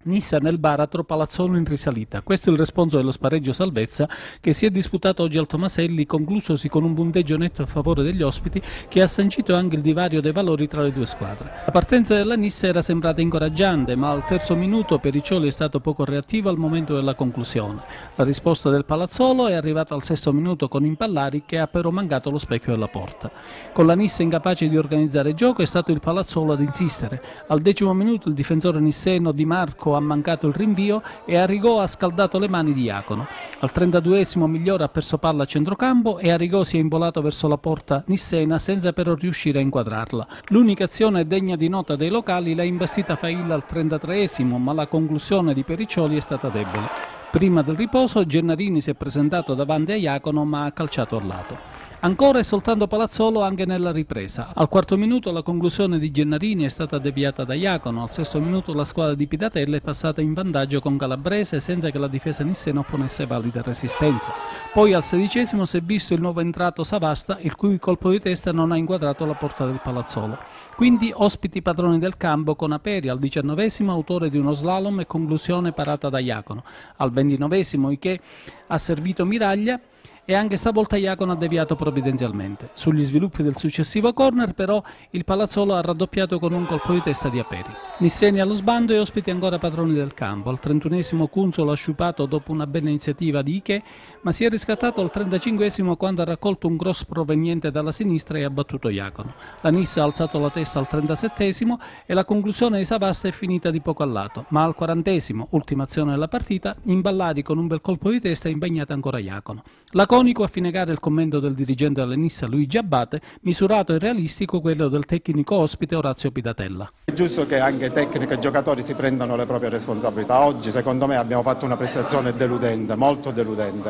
Nissa nel baratro, Palazzolo in risalita. Questo è il responso dello spareggio salvezza che si è disputato oggi al Tomaselli, conclusosi con un punteggio netto a favore degli ospiti che ha sancito anche il divario dei valori tra le due squadre. La partenza della Nissa era sembrata incoraggiante, ma al terzo minuto Periccioli è stato poco reattivo al momento della conclusione. La risposta del Palazzolo è arrivata al sesto minuto con Impallari che ha però mancato lo specchio della porta. Con la Nissa incapace di organizzare gioco è stato il Palazzolo ad insistere. Al 10° minuto il difensore nisseno Di Marco ha mancato il rinvio e Arrigò ha scaldato le mani di Iacono. Al 32° Migliore ha perso palla a centrocampo e Arrigò si è involato verso la porta nissena senza però riuscire a inquadrarla. L'unica azione degna di nota dei locali l'ha imbastita Failla al 33°, ma la conclusione di Periccioli è stata debole. Prima del riposo Gennarini si è presentato davanti a Iacono ma ha calciato al lato. Ancora e soltanto Palazzolo anche nella ripresa. Al 4° minuto la conclusione di Gennarini è stata deviata da Iacono, al 6° minuto la squadra di Pidatella è passata in vantaggio con Calabrese senza che la difesa nissena opponesse valida resistenza. Poi al 16° si è visto il nuovo entrato Savasta, il cui colpo di testa non ha inquadrato la porta del Palazzolo. Quindi ospiti padroni del campo con Aperi al 19° autore di uno slalom e conclusione parata da Iacono. Al 29° Iché ha servito Miraglia e anche stavolta Iacono ha deviato provvidenzialmente. Sugli sviluppi del successivo corner però il Palazzolo ha raddoppiato con un colpo di testa di Aperi. Nisseni allo sbando e ospiti ancora padroni del campo. Al 31° Cunzolo ha sciupato dopo una bella iniziativa di Iché, ma si è riscattato al 35° quando ha raccolto un cross proveniente dalla sinistra e ha battuto Iacono. La Nissa ha alzato la testa al 37° e la conclusione di Savasta è finita di poco a lato, ma al 40°, ultima azione della partita, Impallari con un bel colpo di testa ha impegnato ancora Iacono. Laconico a fine gara il commento del dirigente della Nissa Luigi Abbate, misurato e realistico quello del tecnico ospite Orazio Pidatella. È giusto che anche tecnico e giocatori si prendano le proprie responsabilità. Oggi secondo me abbiamo fatto una prestazione deludente, molto deludente.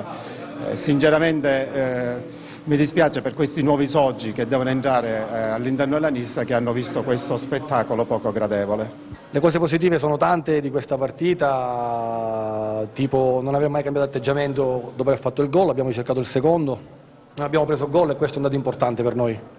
Sinceramente mi dispiace per questi nuovi soci che devono entrare all'interno della Nissa che hanno visto questo spettacolo poco gradevole. Le cose positive sono tante di questa partita, tipo non aver mai cambiato atteggiamento dopo aver fatto il gol, abbiamo cercato il secondo, non abbiamo preso gol e questo è un dato importante per noi.